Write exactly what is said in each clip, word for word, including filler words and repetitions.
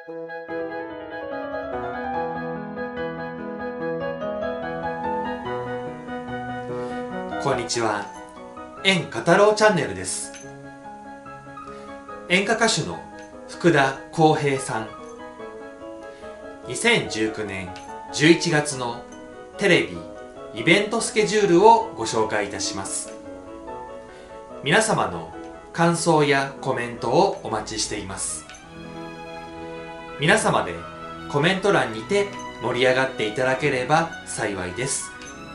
こんにちは。演歌太郎チャンネルです。演歌歌手の福田こうへいさん。にせんじゅうきゅうねんじゅういちがつのテレビイベントスケジュールをご紹介いたします。皆様の感想やコメントをお待ちしています。皆様でコメント欄にて盛り上がっていただければ幸いです。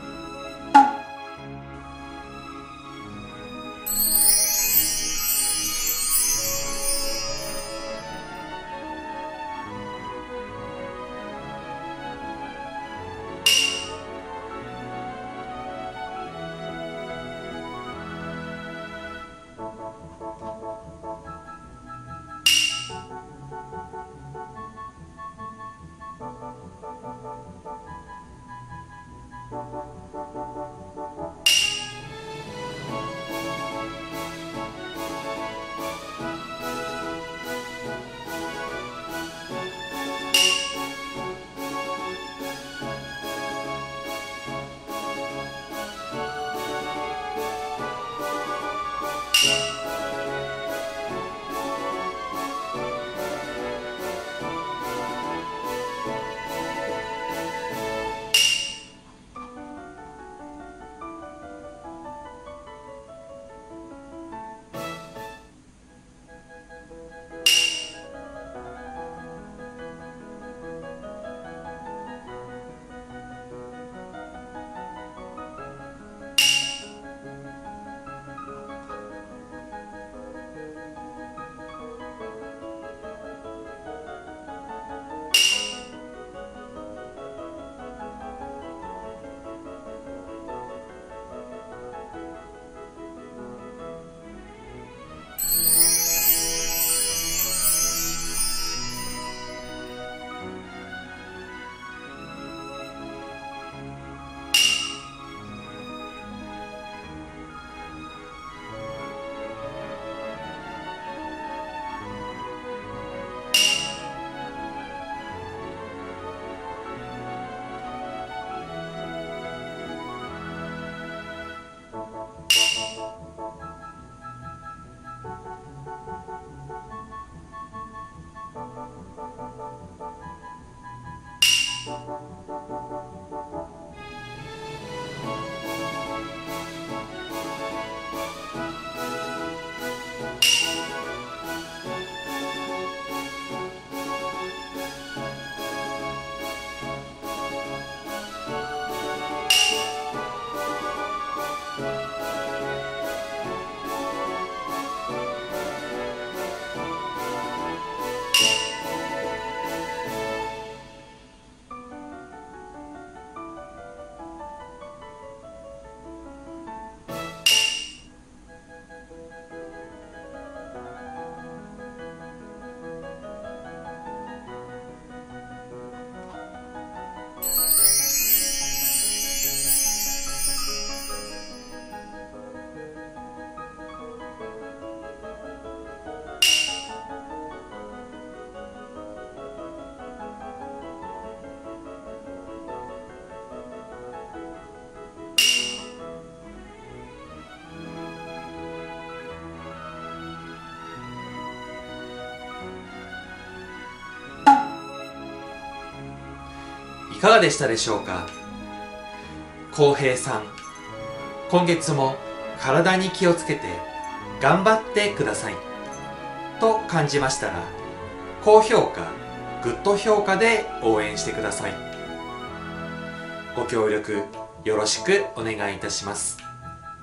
いかがでしたでしょうか。こうへいさん、今月も体に気をつけて頑張ってくださいと感じましたら、高評価、グッド評価で応援してください。ご協力よろしくお願いいたします。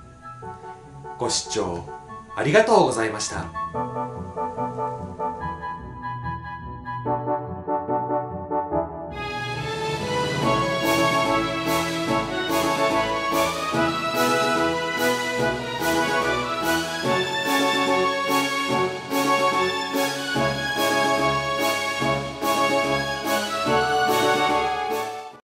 ご視聴ありがとうございました。